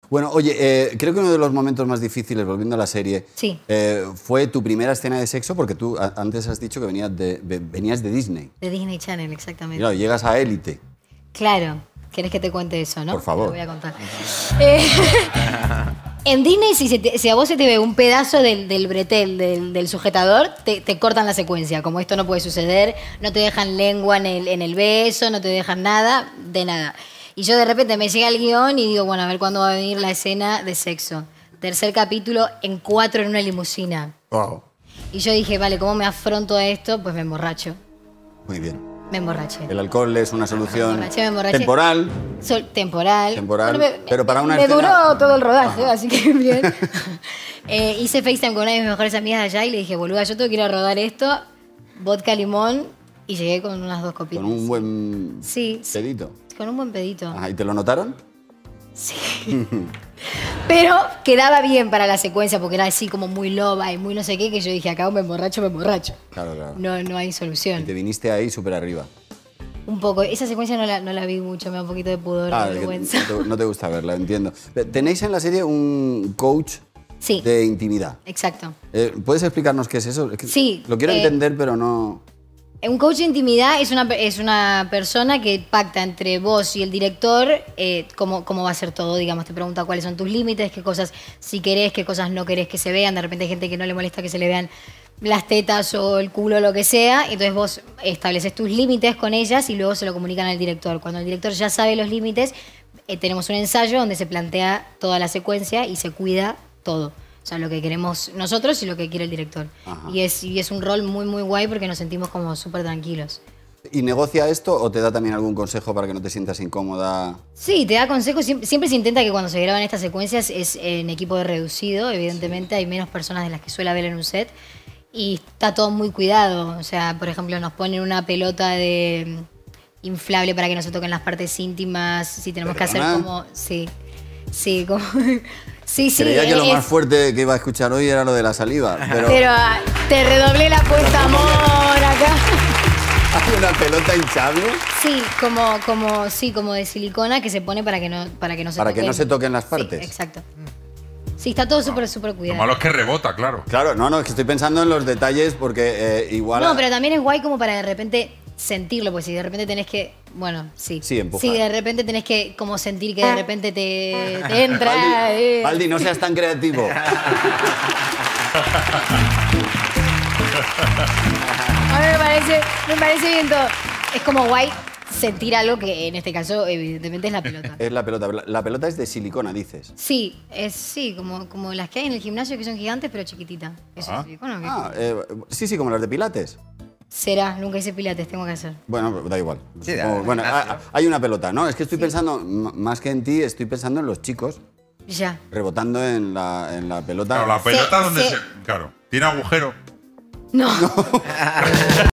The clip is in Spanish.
Bueno, oye, creo que uno de los momentos más difíciles, volviendo a la serie, Sí. fue tu primera escena de sexo, porque tú antes has dicho que venías de Disney. De Disney Channel, exactamente. Claro, llegas a Élite. Claro. ¿Querés que te cuente eso, no? Por favor. Te lo voy a contar. En Disney, si a vos se te ve un pedazo del bretel, del sujetador, te cortan la secuencia. Como esto no puede suceder, no te dejan lengua en el beso, no te dejan nada, de nada. Y yo de repente me llega el guión y digo, bueno, a ver cuándo va a venir la escena de sexo. Tercer capítulo, en 4 en una limusina. Wow. Y yo dije, vale, ¿cómo me afronto a esto? Pues me emborracho. Muy bien. Me emborraché. El alcohol es una solución Me emborraché. temporal. Temporal. Bueno, pero para una me escena... duró todo el rodaje, así que bien. Hice FaceTime con una de mis mejores amigas de allá y le dije, boluda, yo tengo que ir a rodar esto, vodka, limón, y llegué con unas 2 copitas. Con un buen pedito. Con un buen pedito. Ajá, ¿y te lo notaron? Sí. Pero quedaba bien para la secuencia porque era así como muy loba y muy no sé qué, que yo dije, acá me emborracho. Claro, claro. No hay solución. Y te viniste ahí súper arriba. Un poco. Esa secuencia no la vi mucho, me da un poquito de pudor, de vergüenza. No te gusta verla, entiendo. Tenéis en la serie un coach de intimidad. Exacto. ¿Puedes explicarnos qué es eso? Sí. Lo quiero entender, pero no... Un coach de intimidad es una persona que pacta entre vos y el director cómo va a ser todo, digamos. Te pregunta cuáles son tus límites, qué cosas sí querés, qué cosas no querés que se vean. De repente hay gente que no le molesta que se le vean las tetas o el culo o lo que sea. Entonces vos estableces tus límites con ellas y luego se lo comunican al director. Cuando el director ya sabe los límites, tenemos un ensayo donde se plantea toda la secuencia y se cuida todo. O sea, lo que queremos nosotros y lo que quiere el director. Y es un rol muy, muy guay porque nos sentimos como súper tranquilos. ¿Y negocia esto o te da también algún consejo para que no te sientas incómoda? Sí, te da consejos. Siempre se intenta que cuando se graban estas secuencias es en equipo de reducido, evidentemente. Hay menos personas de las que suele haber en un set. Y está todo muy cuidado. O sea, por ejemplo, nos ponen una pelota de inflable para que no se toquen las partes íntimas. Si tenemos que hacer como... Sí, como... Sí, Creía que lo más fuerte que iba a escuchar hoy era lo de la saliva. Pero te redoblé la apuesta, amor, acá. ¿Hay una pelota hinchable? Sí, como de silicona que se pone para que no se toquen. Para que no se toquen las partes. Sí, exacto. Sí, está todo súper cuidado. Lo malo es que rebota, claro. Claro, no, es que estoy pensando en los detalles porque igual... No, pero también es guay como para de repente sentirlo, pues si de repente tenés que... Bueno, sí. Sí, empujar. Sí, de repente tenés que como sentir que de repente te entra... Valdi, no seas tan creativo. A mí me parece bien todo. Es como guay sentir algo que en este caso evidentemente es la pelota. Es la pelota. La pelota es de silicona, dices. Sí, como las que hay en el gimnasio que son gigantes pero chiquititas. ¿Eso es silicona o qué? Sí, como las de pilates. Será, nunca hice pilates, tengo que hacer. Bueno, da igual. Sí, Bueno, hay una pelota, ¿no? Es que estoy pensando, más que en ti, estoy pensando en los chicos. Ya. Rebotando en la pelota. Claro, la pelota donde se... Claro, tiene agujero. No.